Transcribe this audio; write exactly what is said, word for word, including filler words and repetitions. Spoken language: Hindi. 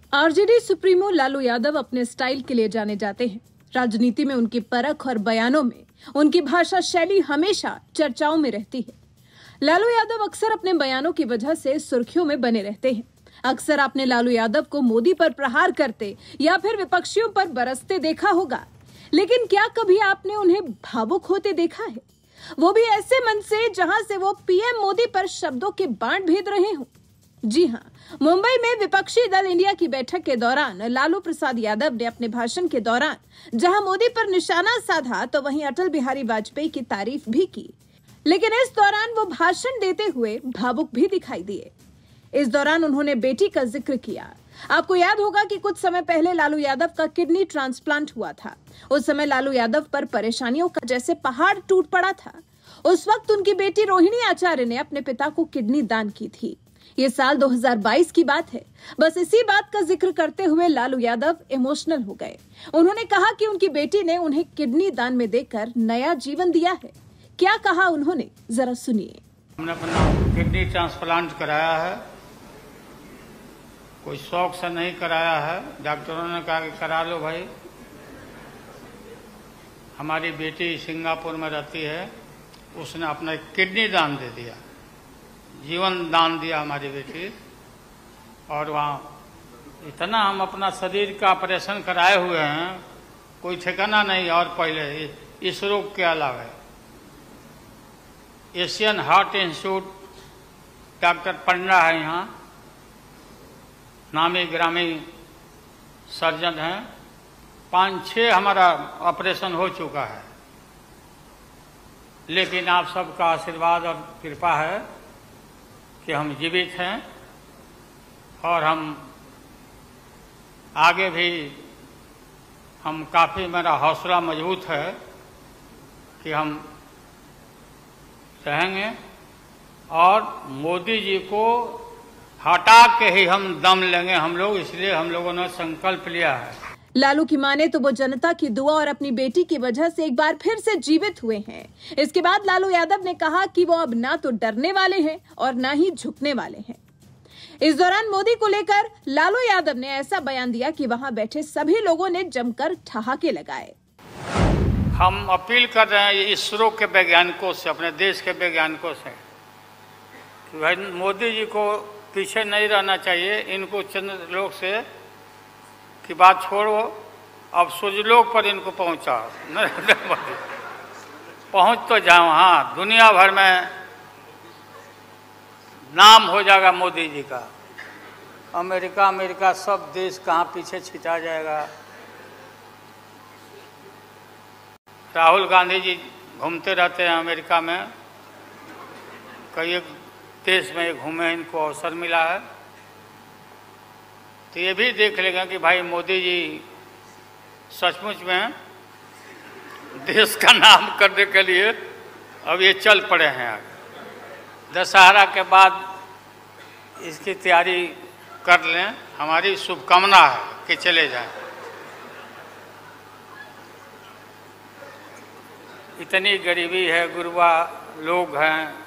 आरजेडी सुप्रीमो लालू यादव अपने स्टाइल के लिए जाने जाते हैं। राजनीति में उनकी परख और बयानों में उनकी भाषा शैली हमेशा चर्चाओं में रहती है। लालू यादव अक्सर अपने बयानों की वजह से सुर्खियों में बने रहते हैं। अक्सर आपने लालू यादव को मोदी पर प्रहार करते या फिर विपक्षियों पर बरसते देखा होगा, लेकिन क्या कभी आपने उन्हें भावुक होते देखा है? वो भी ऐसे मन से जहां से वो पीएम मोदी पर शब्दों के बाण भेद रहे हों। जी हां, मुंबई में विपक्षी दल इंडिया की बैठक के दौरान लालू प्रसाद यादव ने अपने भाषण के दौरान जहां मोदी पर निशाना साधा तो वहीं अटल बिहारी वाजपेयी की तारीफ भी की, लेकिन इस दौरान वो भाषण देते हुए भावुक भी दिखाई दिए। इस दौरान उन्होंने बेटी का जिक्र किया। आपको याद होगा कि कुछ समय पहले लालू यादव का किडनी ट्रांसप्लांट हुआ था। उस समय लालू यादव पर परेशानियों का जैसे पहाड़ टूट पड़ा था। उस वक्त उनकी बेटी रोहिणी आचार्य ने अपने पिता को किडनी दान की थी। ये साल दो हज़ार बाईस की बात है। बस इसी बात का जिक्र करते हुए लालू यादव इमोशनल हो गए। उन्होंने कहा कि उनकी बेटी ने उन्हें किडनी दान में देकर नया जीवन दिया है। क्या कहा उन्होंने, जरा सुनिए। हमने अपना किडनी ट्रांसप्लांट कराया है, कोई शौक से नहीं कराया है। डॉक्टरों ने कहा कि करा लो भाई। हमारी बेटी सिंगापुर में रहती है, उसने अपना किडनी दान दे दिया, जीवन दान दिया हमारी बेटी। और वहाँ इतना हम अपना शरीर का ऑपरेशन कराए हुए हैं, कोई ठिकाना नहीं। और पहले इस रोग के अलावा Asian heart institute doctor Panda है, यहाँ नामी ग्रामी सर्जन हैं। पाँच छः हमारा ऑपरेशन हो चुका है, लेकिन आप सबका आशीर्वाद और कृपा है कि हम जीवित हैं और हम आगे भी हम काफ़ी, मेरा हौसला मजबूत है कि हम रहेंगे और मोदी जी को हटा के ही हम दम लेंगे हम लोग। इसलिए हम लोगों ने संकल्प लिया है। लालू की माने तो वो जनता की दुआ और अपनी बेटी की वजह से एक बार फिर से जीवित हुए हैं। इसके बाद लालू यादव ने कहा कि वो अब ना तो डरने वाले हैं और ना ही झुकने वाले हैं। इस दौरान मोदी को लेकर लालू यादव ने ऐसा बयान दिया कि वहां बैठे सभी लोगों ने जमकर ठहाके लगाए। हम अपील कर रहे हैं इसरो के वैज्ञानिकों से, अपने देश के वैज्ञानिकों से, कि भाई मोदी जी को पीछे नहीं रहना चाहिए। इनको चंद्रलोक से की बात छोड़ो, अब सूर्यलोक पर इनको पहुंचाओ। नरेंद्र मोदी पहुंच तो जाओ, हाँ, दुनिया भर में नाम हो जाएगा मोदी जी का। अमेरिका अमेरिका सब देश कहाँ पीछे छिटा जाएगा। राहुल गांधी जी घूमते रहते हैं अमेरिका में, कई एक देश में घूमे, इनको अवसर मिला है। तो ये भी देख लेगा कि भाई मोदी जी सचमुच में देश का नाम करने के लिए अब ये चल पड़े हैं आगे। दशहरा के बाद इसकी तैयारी कर लें, हमारी शुभकामना है कि चले जाएं। इतनी गरीबी है, गुरबा लोग हैं,